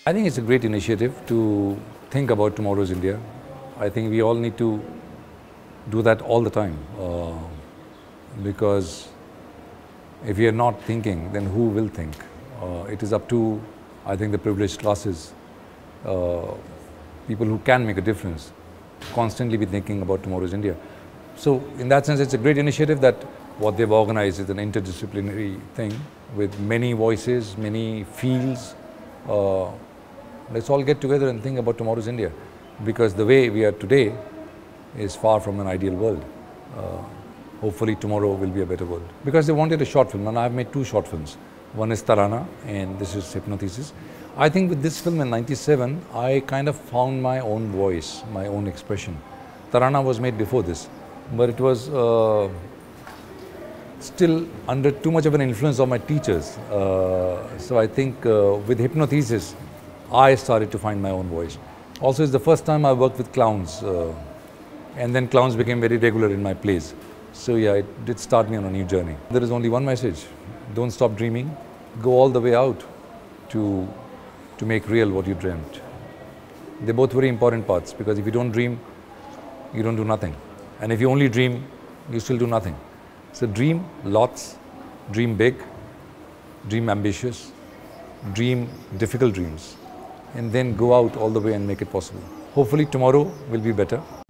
I think it's a great initiative to think about tomorrow's India. I think we all need to do that all the time because if we are not thinking, then who will think? It is up to, I think, the privileged classes, people who can make a difference, constantly be thinking about tomorrow's India. So in that sense, it's a great initiative that what they've organized is an interdisciplinary thing with many voices, many fields. Let's all get together and think about tomorrow's India, because the way we are today is far from an ideal world. Hopefully tomorrow will be a better world. Because they wanted a short film, and I've made 2 short films. One is Tarana, and this is Hypnothesis. I think with this film in '97, I kind of found my own voice, my own expression. Tarana was made before this, but it was still under too much of an influence of my teachers. So I think with Hypnothesis, I started to find my own voice. Also, it's the first time I worked with clowns, and then clowns became very regular in my plays. So yeah, it did start me on a new journey. There is only one message: don't stop dreaming. Go all the way out to make real what you dreamt. They're both very important parts, because if you don't dream, you don't do nothing. And if you only dream, you still do nothing. So dream lots, dream big, dream ambitious, dream difficult dreams, and then go out all the way and make it possible. Hopefully tomorrow will be better.